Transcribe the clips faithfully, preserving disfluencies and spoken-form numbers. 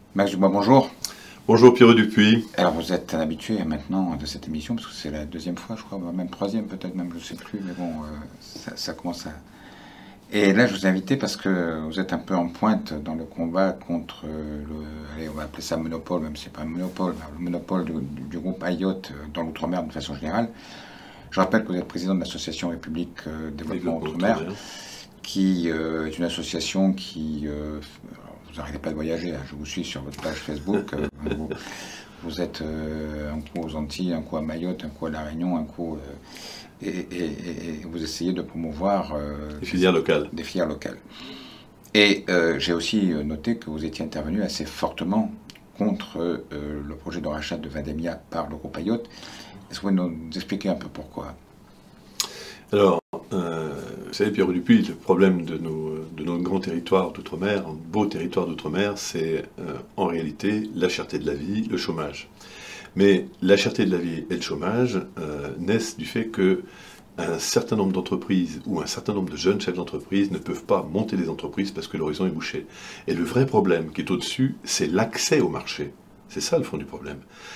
Max Dubois, bonjour. Bonjour Pierrot Dupuis. Alors vous êtes un habitué maintenant de cette émission, parce que c'est la deuxième fois, je crois, même troisième peut-être, même je ne sais plus, mais bon, euh, ça, ça commence à... Et là je vous ai invité parce que vous êtes un peu en pointe dans le combat contre le... Allez, on va appeler ça monopole, même si c'est pas un monopole, le monopole du, du groupe Ayotte dans l'outre-mer de façon générale. Je rappelle que vous êtes président de l'association République euh, Développement Outre-mer, qui euh, est une association qui... Euh, vous n'arrêtez pas de voyager, hein. Je vous suis sur votre page Facebook. Euh, vous, vous êtes euh, un coup aux Antilles, un coup à Mayotte, un coup à La Réunion, un coup... Euh, et, et, et, et vous essayez de promouvoir... Euh, des filières locales. Des filières locales. Et euh, j'ai aussi noté que vous étiez intervenu assez fortement contre euh, le projet de rachat de Vademia par le groupe Ayotte. Est-ce que vous pouvez nous expliquer un peu pourquoi? Alors, euh, vous savez, Pierrot Dupuis, le problème de nos, de nos grands territoires d'outre-mer, un beau territoire d'outre-mer, c'est euh, en réalité la cherté de la vie, le chômage. Mais la cherté de la vie et le chômage euh, naissent du fait que un certain nombre d'entreprises ou un certain nombre de jeunes chefs d'entreprise ne peuvent pas monter des entreprises parce que l'horizon est bouché. Et le vrai problème qui est au-dessus, c'est l'accès au marché. C'est ça le fond du problème.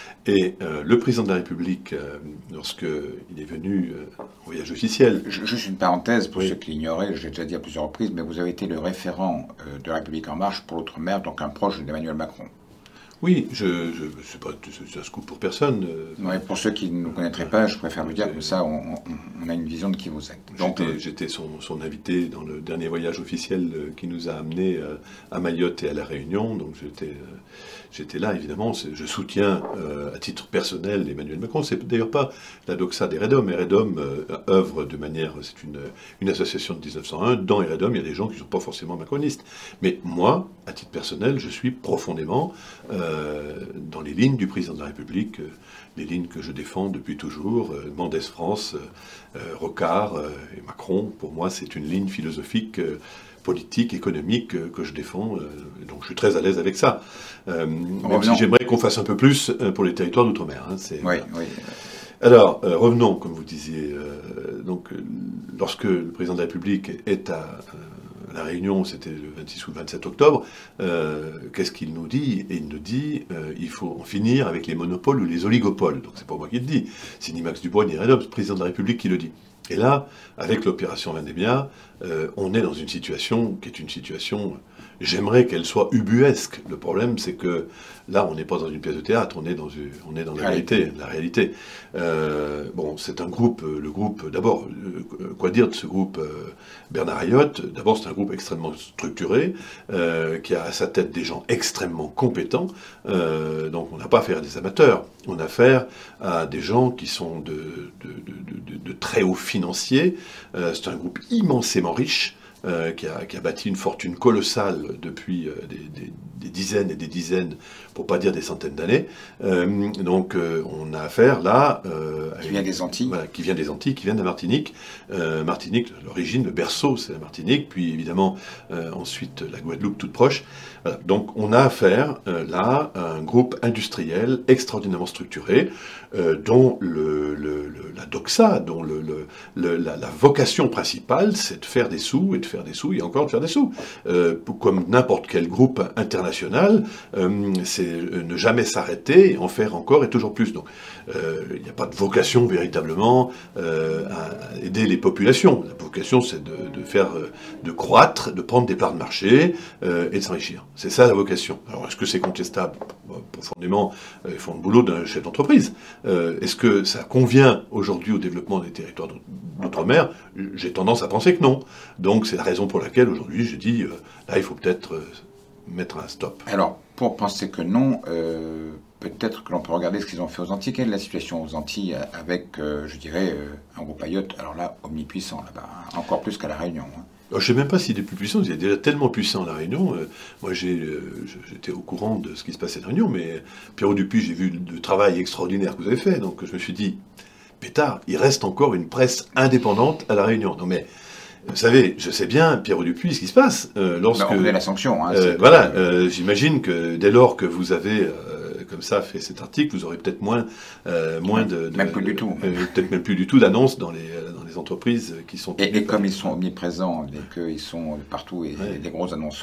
Et euh, le président de la République, euh, lorsqu'il est venu euh, en voyage officiel... Juste une parenthèse, pour oui. ceux qui l'ignoraient, j'ai déjà dit à plusieurs reprises, mais vous avez été le référent euh, de la République En Marche pour l'outre-mer, donc un proche d'Emmanuel Macron. Oui, je ne sais pas, c'est un scoop pour personne. Ouais, pour ceux qui ne nous connaîtraient pas, je préfère vous dire, comme ça on, on, on a une vision de qui vous êtes. J'étais euh, son, son invité dans le dernier voyage officiel qui nous a amenés à Mayotte et à La Réunion, donc j'étais j'étais là, évidemment. Je soutiens euh, à titre personnel Emmanuel Macron. C'est d'ailleurs pas la doxa d'Eredom. Eredom euh, œuvre de manière... C'est une, une association de mille neuf cent un. Dans Eredom, il y a des gens qui ne sont pas forcément macronistes. Mais moi, à titre personnel, je suis profondément... Euh, dans les lignes du président de la République, euh, les lignes que je défends depuis toujours, euh, Mendès France, euh, Rocard euh, et Macron, pour moi c'est une ligne philosophique, euh, politique, économique euh, que je défends, euh, donc je suis très à l'aise avec ça. Euh, même si j'aimerais qu'on fasse un peu plus euh, pour les territoires d'outre-mer. Hein, oui, voilà. oui. Alors, euh, revenons, comme vous disiez, euh, donc, euh, lorsque le président de la République est à... Euh, La Réunion, c'était le vingt-six ou le vingt-sept octobre, euh, qu'est-ce qu'il nous dit? Et il nous dit euh, il faut en finir avec les monopoles ou les oligopoles. Donc c'est pas moi qui le dis, c'est ni Max Dubois ni Eredom, c'est le président de la République qui le dit. Et là, avec l'opération Vademia, euh, on est dans une situation qui est une situation... J'aimerais qu'elle soit ubuesque. Le problème, c'est que là, on n'est pas dans une pièce de théâtre, on est dans, une, on est dans la réalité. La réalité. Euh, bon, c'est un groupe, le groupe, d'abord, euh, quoi dire de ce groupe euh, Bernard Ayotte? D'abord, c'est un groupe extrêmement structuré, euh, qui a à sa tête des gens extrêmement compétents. Euh, donc, on n'a pas affaire à des amateurs, on a affaire à des gens qui sont de, de, de, de, de très hauts financiers. Euh, c'est un groupe immensément riche. Euh, qui, a, qui a bâti une fortune colossale depuis euh, des, des, des dizaines et des dizaines, pour pas dire des centaines d'années. Euh, donc euh, on a affaire là... Euh, qui vient des Antilles. Voilà, qui vient des Antilles, qui vient de la Martinique. Euh, Martinique, l'origine, le berceau, c'est la Martinique, puis évidemment euh, ensuite la Guadeloupe toute proche. Voilà. Donc on a affaire euh, là à un groupe industriel extraordinairement structuré, euh, dont le, le, le, la doxa, dont le, le, le, la, la vocation principale, c'est de faire des sous, et de faire des sous, et encore de faire des sous. Euh, comme n'importe quel groupe international, euh, c'est ne jamais s'arrêter, et en faire encore et toujours plus. Donc euh, il n'y a pas de vocation véritablement euh, à aider les populations. La vocation, c'est de, de faire, de croître, de prendre des parts de marché euh, et de s'enrichir. C'est ça la vocation. Alors est-ce que c'est contestable? Bon, profondément, euh, ils font le boulot d'un chef d'entreprise. Euh, est-ce que ça convient aujourd'hui au développement des territoires d'outre-mer? J'ai tendance à penser que non. Donc c'est la raison pour laquelle aujourd'hui j'ai dit, euh, là il faut peut-être euh, mettre un stop. Alors, pour penser que non, euh, peut-être que l'on peut regarder ce qu'ils ont fait aux Antilles. Quelle est la situation aux Antilles avec, euh, je dirais, euh, un groupe Ayotte, alors là, omnipuissant là-bas, hein, encore plus qu'à La Réunion, hein. Alors, je ne sais même pas s'il est plus puissant, il est déjà tellement puissant à La Réunion. Euh, moi, j'ai, euh, j'étais au courant de ce qui se passait à La Réunion, mais Pierrot Dupuis, j'ai vu le travail extraordinaire que vous avez fait, donc je me suis dit, pétard, il reste encore une presse indépendante à La Réunion. Non mais, vous savez, je sais bien, Pierrot Dupuis, ce qui se passe euh, lorsque... Ben, on connaît la sanction. Hein, euh, voilà, euh, j'imagine que dès lors que vous avez... Euh, comme ça fait cet article, vous aurez peut-être moins, euh, moins de, de... Même plus du tout. Euh, peut-être même plus du tout d'annonces dans les, dans les entreprises qui sont... Et, et comme ils sont omniprésents et qu'ils sont partout et ouais. des gros annonceurs,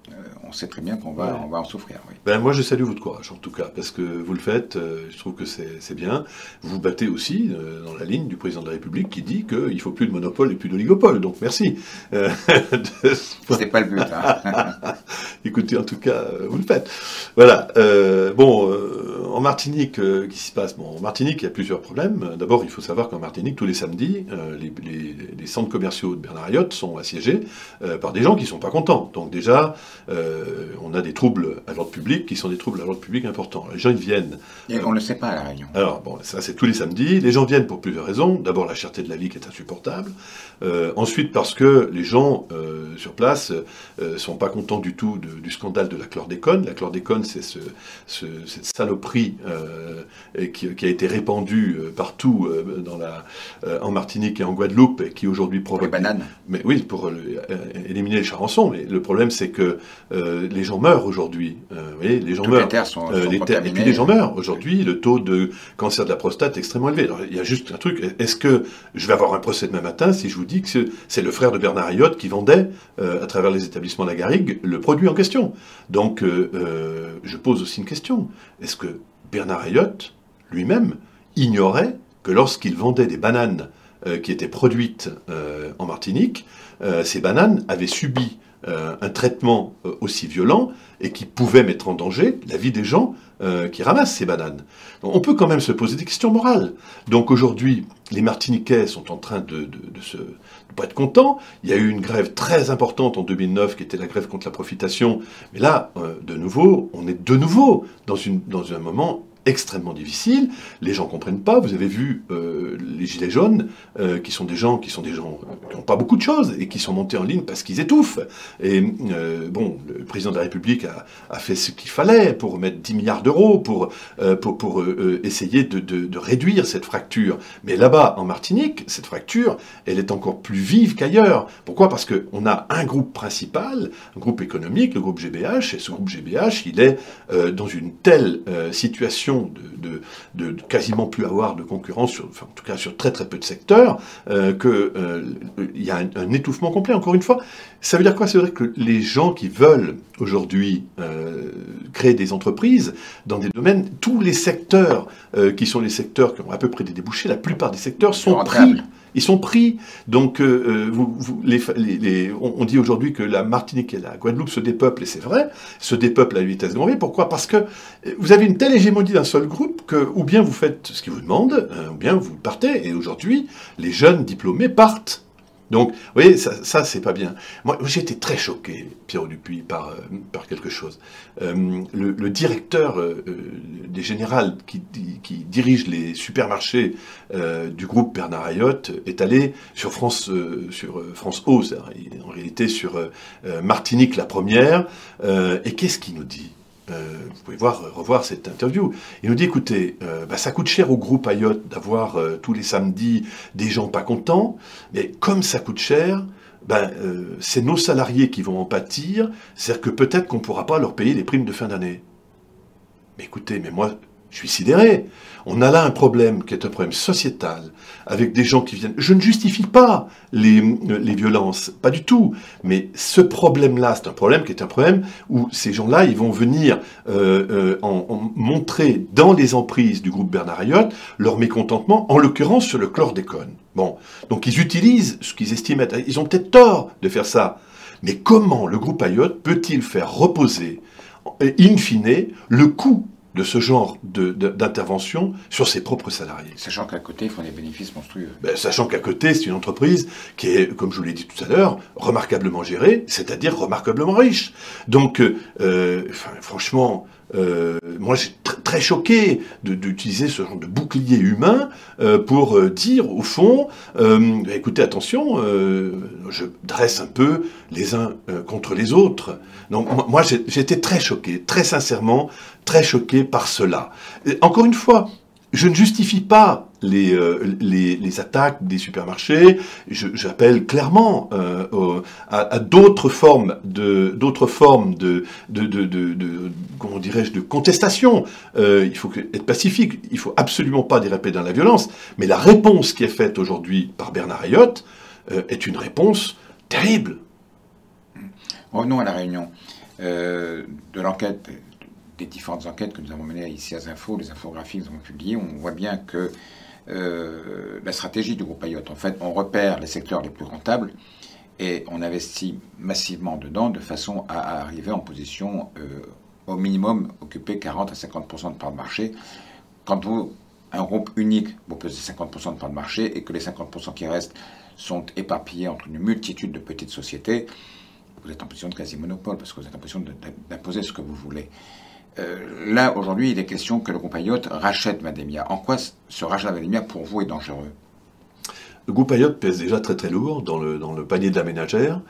on sait très bien qu'on va, ouais. on va en souffrir. Oui. Ben, moi, je salue votre courage, en tout cas, parce que vous le faites, euh, je trouve que c'est bien. Vous vous battez aussi euh, dans la ligne du président de la République qui dit qu'il ne faut plus de monopole et plus d'oligopole, donc merci. Euh, de... C'est pas le but. Hein. Écoutez, en tout cas, vous le faites. Voilà. Euh, bon, euh, en Martinique, euh, qu'est-ce qui se passe? Bon, en Martinique, il y a plusieurs problèmes. D'abord, il faut savoir qu'en Martinique, tous les samedis, euh, les, les, les centres commerciaux de Bernard Ayotte sont assiégés euh, par des gens qui ne sont pas contents. Donc déjà, euh, on a des troubles à l'ordre public qui sont des troubles à l'ordre public importants. Les gens, ils viennent... Et on ne le sait pas à La Réunion. Alors, bon, ça, c'est tous les samedis. Les gens viennent pour plusieurs raisons. D'abord, la cherté de la vie qui est insupportable. Euh, ensuite, parce que les gens euh, sur place ne euh, sont pas contents du tout de, du scandale de la chlordécone. La chlordécone, c'est ce, ce, cette saloperie euh, qui, qui a été répandue euh, partout euh, dans la, euh, en Martinique et en Guadeloupe, et qui aujourd'hui provoque... Les bananes. Mais oui, pour euh, éliminer les charançons. Mais le problème, c'est que euh, les gens meurent aujourd'hui. Euh, vous voyez, les gens Toutes meurent. Les terres sont, euh, sont les terres, et puis les gens meurent. Aujourd'hui, le taux de cancer de la prostate est extrêmement élevé. Alors, il y a juste un truc. Est-ce que je vais avoir un procès demain matin si je vous dis que c'est le frère de Bernard Ayotte qui vendait, euh, à travers les établissements La Garrigue, le produit en question? Donc, euh, euh, je pose aussi une question. Est-ce que Bernard Ayotte, lui-même, ignorait que lorsqu'il vendait des bananes euh, qui étaient produites euh, en Martinique, euh, ces bananes avaient subi euh, un traitement euh, aussi violent et qui pouvait mettre en danger la vie des gens euh, qui ramassent ces bananes? Donc, on peut quand même se poser des questions morales. Donc aujourd'hui, les Martiniquais sont en train de, de, de se... de pas être contents. Il y a eu une grève très importante en deux mille neuf, qui était la grève contre la profitation. Mais là, euh, de nouveau, on est de nouveau dans, une, dans un moment extrêmement difficile. Les gens ne comprennent pas. Vous avez vu euh, les Gilets jaunes, euh, qui sont des gens qui sont des gens qui n'ont pas beaucoup de choses et qui sont montés en ligne parce qu'ils étouffent. Et euh, bon, le président de la République a, a fait ce qu'il fallait pour mettre dix milliards d'euros pour, euh, pour, pour euh, essayer de, de, de réduire cette fracture. Mais là-bas, en Martinique, cette fracture, elle est encore plus vive qu'ailleurs. Pourquoi? Parce qu'on a un groupe principal, un groupe économique, le groupe G B H, et ce groupe G B H, il est euh, dans une telle euh, situation De, de, de, de quasiment plus avoir de concurrence, sur, enfin, en tout cas sur très très peu de secteurs, euh, qu'il euh, y a un, un étouffement complet. Encore une fois, ça veut dire quoi? Ça veut dire que les gens qui veulent aujourd'hui euh, créer des entreprises dans des domaines, tous les secteurs euh, qui sont les secteurs qui ont à peu près des débouchés, la plupart des secteurs sont pris. Ils sont pris. Donc, euh, vous, vous, les, les, les, on, on dit aujourd'hui que la Martinique et la Guadeloupe se dépeuplent, et c'est vrai, se dépeuplent à vitesse grand V. Pourquoi? Parce que vous avez une telle hégémonie d'un seul groupe que, ou bien vous faites ce qu'ils vous demandent, euh, ou bien vous partez. Et aujourd'hui, les jeunes diplômés partent. Donc, vous voyez, ça, ça c'est pas bien. Moi, j'ai été très choqué, Pierrot Dupuis, par, euh, par quelque chose. Euh, le, le directeur euh, des Générales qui, qui dirige les supermarchés euh, du groupe Bernard Ayotte est allé sur France, euh, sur France O, en réalité sur euh, Martinique la première. Euh, et qu'est-ce qu'il nous dit? Euh, vous pouvez voir, revoir cette interview. Il nous dit, écoutez, euh, bah, ça coûte cher au groupe Ayotte d'avoir euh, tous les samedis des gens pas contents, mais comme ça coûte cher, ben, euh, c'est nos salariés qui vont en pâtir, c'est-à-dire que peut-être qu'on ne pourra pas leur payer les primes de fin d'année. Mais écoutez, mais moi, je suis sidéré. On a là un problème qui est un problème sociétal, avec des gens qui viennent... Je ne justifie pas les, les violences, pas du tout. Mais ce problème-là, c'est un problème qui est un problème où ces gens-là, ils vont venir euh, euh, en, en montrer dans les emprises du groupe Bernard Ayotte leur mécontentement, en l'occurrence sur le chlordécone. Bon, donc ils utilisent ce qu'ils estiment être... Ils ont peut-être tort de faire ça. Mais comment le groupe Ayotte peut-il faire reposer, in fine, le coût de ce genre d'intervention sur ses propres salariés? Sachant qu'à côté, ils font des bénéfices monstrueux. Ben, sachant qu'à côté, c'est une entreprise qui est, comme je vous l'ai dit tout à l'heure, remarquablement gérée, c'est-à-dire remarquablement riche. Donc, euh, enfin, franchement... Euh, moi, j'ai tr très choqué d'utiliser ce genre de bouclier humain euh, pour euh, dire, au fond, euh, écoutez, attention, euh, je dresse un peu les uns euh, contre les autres. Donc, moi, moi j'ai été très choqué, très sincèrement, très choqué par cela. Et, encore une fois, je ne justifie pas les, euh, les, les attaques des supermarchés. J'appelle clairement euh, euh, à, à d'autres formes de d'autres formes de de de, de, de comment dirais-je de contestation. Euh, il faut être pacifique. Il faut absolument pas déraper dans la violence. Mais la réponse qui est faite aujourd'hui par Bernard Ayotte euh, est une réponse terrible. Revenons à La Réunion. euh, de l'enquête, des différentes enquêtes que nous avons menées ici à Zinfo, les infographies que nous avons publiées, on voit bien que euh, la stratégie du groupe Ayotte, en fait, on repère les secteurs les plus rentables et on investit massivement dedans de façon à, à arriver en position, euh, au minimum, occuper quarante à cinquante pour cent de part de marché. Quand vous, un groupe unique, vous pesez cinquante pour cent de part de marché et que les cinquante pour cent qui restent sont éparpillés entre une multitude de petites sociétés, vous êtes en position de quasi-monopole parce que vous êtes en position d'imposer ce que vous voulez. Euh, là, aujourd'hui, il est question que le groupe Ayotte rachète Vademia. En quoi ce rachat de Vademia, pour vous, est dangereux? Le groupe Ayotte pèse déjà très très lourd dans le, dans le panier de la ménagère.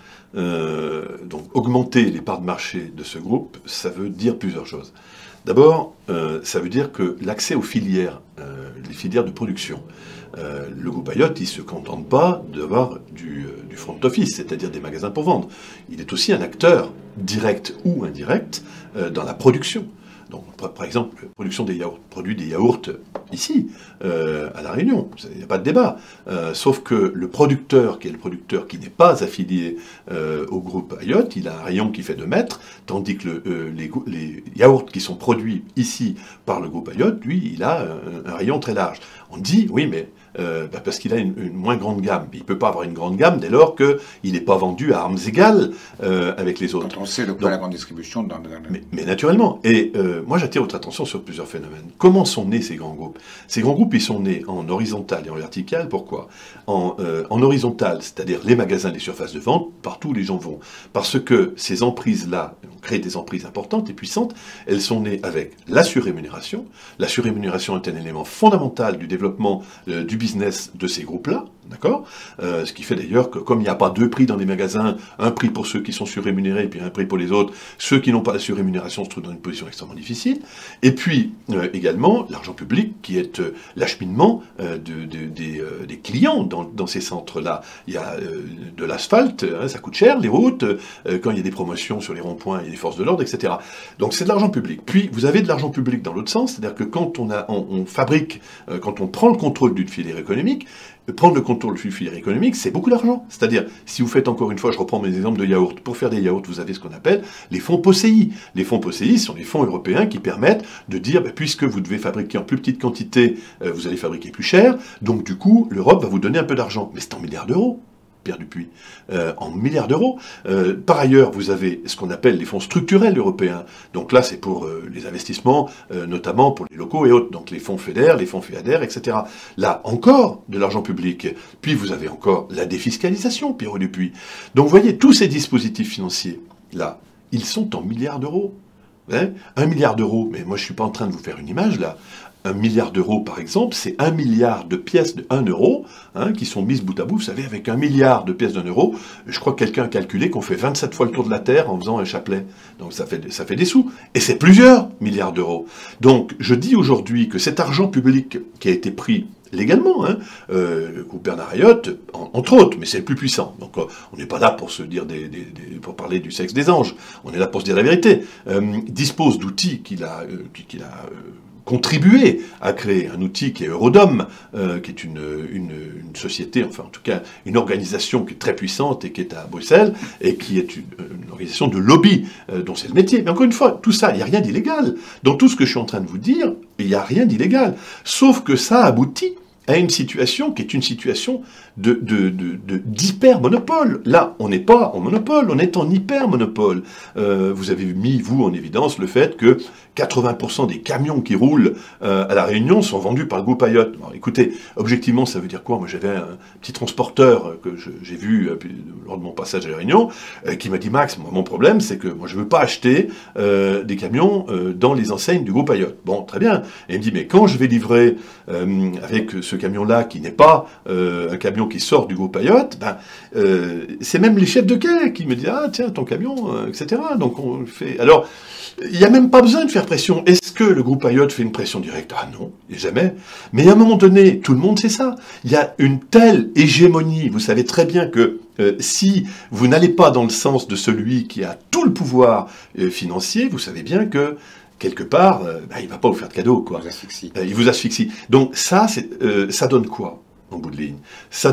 Euh, donc augmenter les parts de marché de ce groupe, ça veut dire plusieurs choses. D'abord, euh, ça veut dire que l'accès aux filières, euh, les filières de production, euh, le groupe Ayotte, il ne se contente pas d'avoir du, euh, du front office, c'est-à-dire des magasins pour vendre. Il est aussi un acteur, direct ou indirect, euh, dans la production. Donc, par exemple, la production des yaourts, produit des yaourts ici, euh, à La Réunion, il n'y a pas de débat. Euh, sauf que le producteur, qui est le producteur qui n'est pas affilié euh, au groupe Ayotte, il a un rayon qui fait deux mètres, tandis que le, euh, les, les yaourts qui sont produits ici par le groupe Ayotte, lui, il a un, un rayon très large. On dit, oui, mais euh, bah parce qu'il a une, une moins grande gamme. Il ne peut pas avoir une grande gamme dès lors qu'il n'est pas vendu à armes égales euh, avec les autres. Quand on sait le poids de la grande distribution... Dans, dans le... mais, mais naturellement. Et euh, moi, j'attire votre attention sur plusieurs phénomènes. Comment sont nés ces grands groupes? Ces grands groupes, ils sont nés en horizontal et en vertical. Pourquoi? En, euh, en horizontal, c'est-à-dire les magasins, les surfaces de vente, partout où les gens vont. Parce que ces emprises-là, on crée des emprises importantes et puissantes, elles sont nées avec la surrémunération. La surrémunération est un élément fondamental du développement euh, du business de ces groupes-là, d'accord euh, Ce qui fait d'ailleurs que comme il n'y a pas deux prix dans les magasins, un prix pour ceux qui sont surrémunérés et puis un prix pour les autres, ceux qui n'ont pas la surrémunération se trouvent dans une position extrêmement difficile. Et puis euh, également l'argent public qui est euh, l'acheminement euh, de, de, des, euh, des clients dans, dans ces centres-là. Il y a euh, de l'asphalte, hein, ça coûte cher, les routes, euh, quand il y a des promotions sur les ronds-points, il y a des forces de l'ordre, et cetera. Donc c'est de l'argent public. Puis vous avez de l'argent public dans l'autre sens, c'est-à-dire que quand on, a, on, on fabrique, euh, quand on prend le contrôle d'une filière économique, prendre le contrôle d'une filière économique, c'est beaucoup d'argent. C'est-à-dire, si vous faites encore une fois, je reprends mes exemples de yaourt, pour faire des yaourts, vous avez ce qu'on appelle les fonds P O S E I. Les fonds P O S E I sont les fonds européens qui permettent de dire, bah, puisque vous devez fabriquer en plus petite quantité, euh, vous allez fabriquer plus cher, donc du coup, l'Europe va vous donner un peu d'argent. Mais c'est en milliards d'euros. Pierre Dupuis, euh, en milliards d'euros. Euh, par ailleurs, vous avez ce qu'on appelle les fonds structurels européens. Donc là, c'est pour euh, les investissements, euh, notamment pour les locaux et autres. Donc les fonds FEDER, les fonds FEADER, et cetera. Là, encore de l'argent public. Puis vous avez encore la défiscalisation, Pierre Dupuis. Donc vous voyez, tous ces dispositifs financiers, là, ils sont en milliards d'euros. Hein, un milliard d'euros, mais moi je ne suis pas en train de vous faire une image là. Un milliard d'euros, par exemple, c'est un milliard de pièces de un euro hein, qui sont mises bout à bout. Vous savez, avec un milliard de pièces d'un euro, je crois que quelqu'un a calculé qu'on fait vingt-sept fois le tour de la Terre en faisant un chapelet. Donc ça fait, ça fait des sous. Et c'est plusieurs milliards d'euros. Donc je dis aujourd'hui que cet argent public qui a été pris légalement, hein, euh, le groupe Bernard Ayotte, en, entre autres, mais c'est le plus puissant. Donc euh, on n'est pas là pour se dire des, des, des, pour parler du sexe des anges. On est là pour se dire la vérité. Euh, dispose d'outils qu'il a, euh, qu'il a euh, contribué à créer, un outil qui est Eurodom, euh, qui est une, une, une société, enfin en tout cas une organisation qui est très puissante et qui est à Bruxelles, et qui est une, une organisation de lobby, euh, dont c'est le métier. Mais encore une fois, tout ça, il n'y a rien d'illégal. Dans tout ce que je suis en train de vous dire, il n'y a rien d'illégal. Sauf que ça aboutit à une situation qui est une situation de, de, de, de, d'hyper-monopole. Là, on n'est pas en monopole, on est en hyper-monopole. Euh, vous avez mis, vous, en évidence le fait que quatre-vingts pour cent des camions qui roulent euh, à La Réunion sont vendus par le groupe Ayotte. Bon, écoutez, objectivement, ça veut dire quoi? Moi, j'avais un petit transporteur que je, j'ai vu euh, lors de mon passage à La Réunion, euh, qui m'a dit, Max, moi, mon problème, c'est que moi, je ne veux pas acheter euh, des camions euh, dans les enseignes du groupe Ayotte. Bon, très bien. Et il me dit, mais quand je vais livrer euh, avec ce camion-là, qui n'est pas euh, un camion qui sort du groupe Ayotte, ben, euh, c'est même les chefs de quai qui me disent, ah, tiens, ton camion, euh, et cetera. Donc, on fait... Alors, il n'y a même pas besoin de faire pression. Est-ce que le groupe Ayotte fait une pression directe? Ah non, jamais. Mais à un moment donné, tout le monde sait ça. Il y a une telle hégémonie. Vous savez très bien que euh, si vous n'allez pas dans le sens de celui qui a tout le pouvoir euh, financier, vous savez bien que quelque part, euh, bah, il ne va pas vous faire de cadeau, quoi. Il vous asphyxie. Euh, il vous asphyxie. Donc ça, c'est, euh, ça donne quoi, en bout de ligne? Ça donne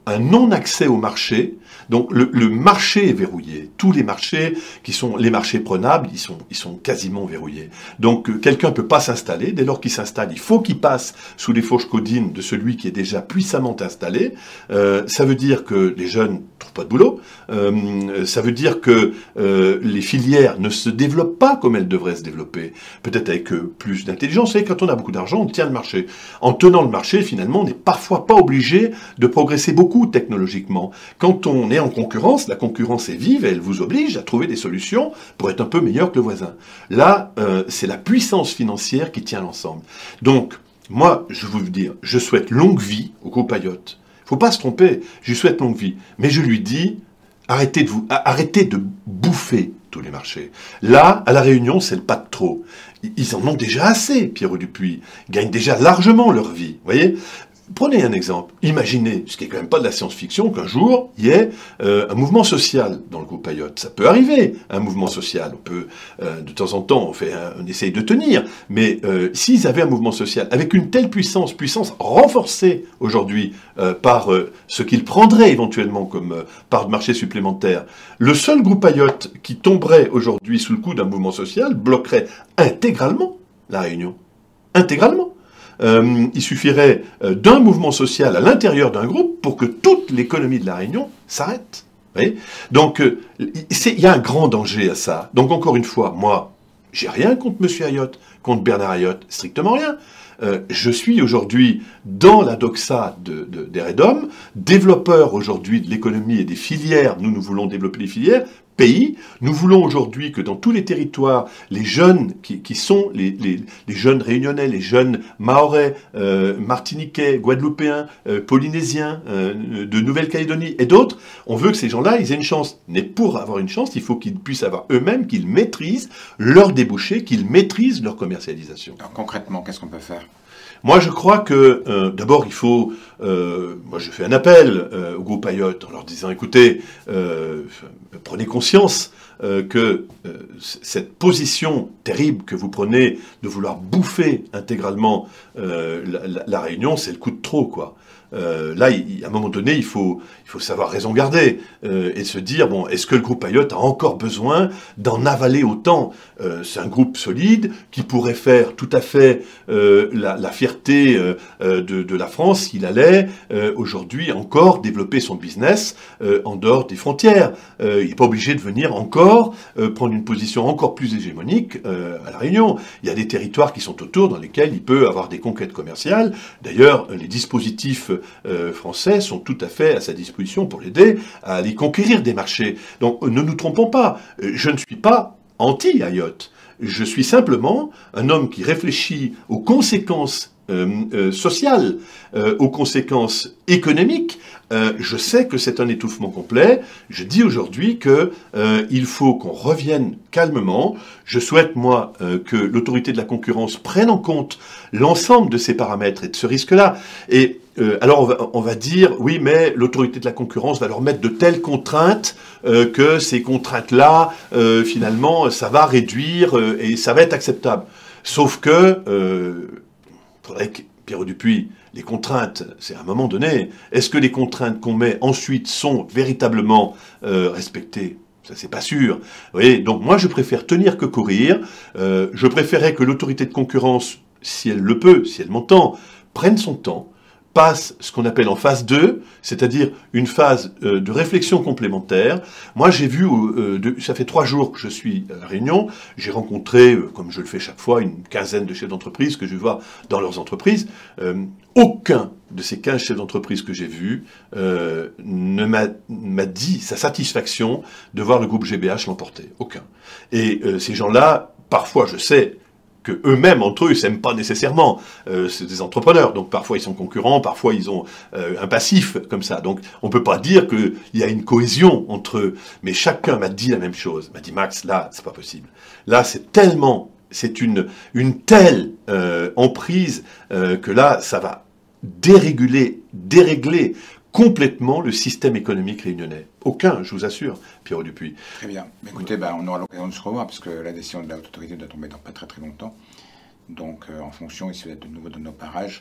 un non-accès au marché. Donc le, le marché est verrouillé. Tous les marchés qui sont les marchés prenables, ils sont, ils sont quasiment verrouillés. Donc euh, quelqu'un ne peut pas s'installer. Dès lors qu'il s'installe, il faut qu'il passe sous les fauches codines de celui qui est déjà puissamment installé. Euh, ça veut dire que les jeunes ne trouvent pas de boulot. Euh, ça veut dire que euh, les filières ne se développent pas comme elles devraient se développer. Peut-être avec euh, plus d'intelligence. Vous savez, quand on a beaucoup d'argent, on tient le marché. En tenant le marché, finalement, on n'est parfois pas obligé de progresser beaucoup technologiquement. Quand on est en concurrence, la concurrence est vive et elle vous oblige à trouver des solutions pour être un peu meilleur que le voisin. Là, euh, c'est la puissance financière qui tient l'ensemble. Donc, moi, je veux vous dire, je souhaite longue vie au groupe Ayotte. Il ne faut pas se tromper, je lui souhaite longue vie. Mais je lui dis, arrêtez de, vous, arrêtez de bouffer tous les marchés. Là, à La Réunion, c'est le pas de trop. Ils en ont déjà assez, Pierrot Dupuis. Ils gagnent déjà largement leur vie, vous voyez ? Prenez un exemple. Imaginez, ce qui n'est quand même pas de la science-fiction, qu'un jour, il y ait euh, un mouvement social dans le groupe Ayotte. Ça peut arriver, un mouvement social. On peut, euh, de temps en temps, on, fait un, on essaye de tenir. Mais euh, s'ils avaient un mouvement social, avec une telle puissance, puissance renforcée aujourd'hui euh, par euh, ce qu'ils prendraient éventuellement comme euh, part de marché supplémentaire, le seul groupe Ayotte qui tomberait aujourd'hui sous le coup d'un mouvement social bloquerait intégralement La Réunion. Intégralement. Euh, il suffirait euh, d'un mouvement social à l'intérieur d'un groupe pour que toute l'économie de La Réunion s'arrête. Vous voyez ? Donc, euh, il y a un grand danger à ça. Donc, encore une fois, moi, j'ai rien contre M. Ayotte, contre Bernard Ayotte, strictement rien. Euh, je suis aujourd'hui dans la doxa de, de, d'Eredom, développeur aujourd'hui de l'économie et des filières. Nous, nous voulons développer les filières. Pays. Nous voulons aujourd'hui que dans tous les territoires, les jeunes qui, qui sont les, les, les jeunes réunionnais, les jeunes mahorais, euh, martiniquais, guadeloupéens, euh, polynésiens, euh, de Nouvelle-Calédonie et d'autres, on veut que ces gens-là, ils aient une chance. Mais pour avoir une chance, il faut qu'ils puissent avoir eux-mêmes, qu'ils maîtrisent leurs débouchés, qu'ils maîtrisent leur commercialisation. Alors concrètement, qu'est-ce qu'on peut faire ? Moi, je crois que, euh, d'abord, il faut... Euh, moi, je fais un appel euh, au groupe Ayotte en leur disant, écoutez, euh, prenez conscience euh, que euh, cette position terrible que vous prenez de vouloir bouffer intégralement euh, la, la, la Réunion, c'est le coup de trop, quoi. Euh, là, il, à un moment donné, il faut, il faut savoir raison garder euh, et se dire, bon, est-ce que le groupe Ayotte a encore besoin d'en avaler autant ? euh, C'est un groupe solide qui pourrait faire tout à fait euh, la, la fierté euh, de, de la France s'il allait euh, aujourd'hui encore développer son business euh, en dehors des frontières. Euh, il n'est pas obligé de venir encore euh, prendre une position encore plus hégémonique euh, à La Réunion. Il y a des territoires qui sont autour dans lesquels il peut avoir des conquêtes commerciales. D'ailleurs, les dispositifs Euh, français sont tout à fait à sa disposition pour l'aider à aller conquérir des marchés. Donc ne nous trompons pas, je ne suis pas anti-Ayotte, je suis simplement un homme qui réfléchit aux conséquences euh, euh, sociales, euh, aux conséquences économiques. Euh, je sais que c'est un étouffement complet. Je dis aujourd'hui que euh, il faut qu'on revienne calmement. Je souhaite, moi, euh, que l'autorité de la concurrence prenne en compte l'ensemble de ces paramètres et de ce risque-là. Et euh, alors, on va, on va dire, oui, mais l'autorité de la concurrence va leur mettre de telles contraintes euh, que ces contraintes-là, euh, finalement, ça va réduire euh, et ça va être acceptable. Sauf que, euh, faudrait que Pierrot Dupuis, les contraintes, c'est à un moment donné, est-ce que les contraintes qu'on met ensuite sont véritablement euh, respectées ? Ça, c'est pas sûr. Vous voyez, donc moi, je préfère tenir que courir. Euh, je préférais que l'autorité de concurrence, si elle le peut, si elle m'entend, prenne son temps, passe ce qu'on appelle en phase deux, c'est-à-dire une phase euh, de réflexion complémentaire. Moi, j'ai vu, euh, de, ça fait trois jours que je suis à La Réunion, j'ai rencontré, euh, comme je le fais chaque fois, une quinzaine de chefs d'entreprise que je vois dans leurs entreprises. Euh, aucun de ces quinze chefs d'entreprise que j'ai vus euh, ne m'a dit sa satisfaction de voir le groupe G B H l'emporter. Aucun. Et euh, ces gens-là, parfois, je sais, que eux-mêmes, entre eux, ils s'aiment pas nécessairement. Euh, c'est des entrepreneurs, donc parfois ils sont concurrents, parfois ils ont euh, un passif comme ça. Donc on peut pas dire qu'il y a une cohésion entre eux. Mais chacun m'a dit la même chose. M'a dit, Max, là, c'est pas possible. Là, c'est tellement, c'est une, une telle euh, emprise euh, que là, ça va déréguler, dérégler complètement le système économique réunionnais. Aucun, je vous assure, Pierrot Dupuis. Très bien. Écoutez, ben, on aura l'occasion de se revoir, parce que la décision de la haute autorité doit tomber dans pas très très longtemps. Donc, euh, en fonction, ici, de nouveau de nos parages,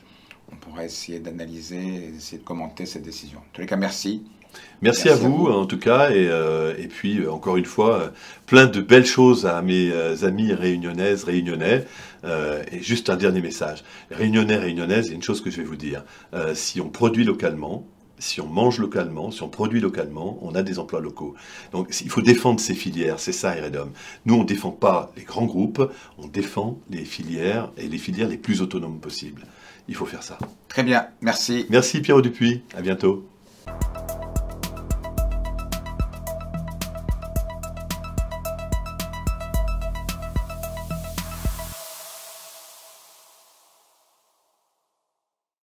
on pourra essayer d'analyser et d'essayer de commenter cette décision. En tous les cas, merci. Merci, Merci à, vous, à vous, en tout cas, et, euh, et puis, euh, encore une fois, euh, plein de belles choses à mes euh, amis réunionnaises, réunionnais, euh, et juste un dernier message. Réunionnais, réunionnaises, il y a une chose que je vais vous dire. Euh, si on produit localement, si on mange localement, si on produit localement, on a des emplois locaux. Donc, il faut défendre ces filières, c'est ça, Eredom. Nous, on ne défend pas les grands groupes, on défend les filières, et les filières les plus autonomes possibles. Il faut faire ça. Très bien, merci. Merci Pierrot Dupuis, à bientôt.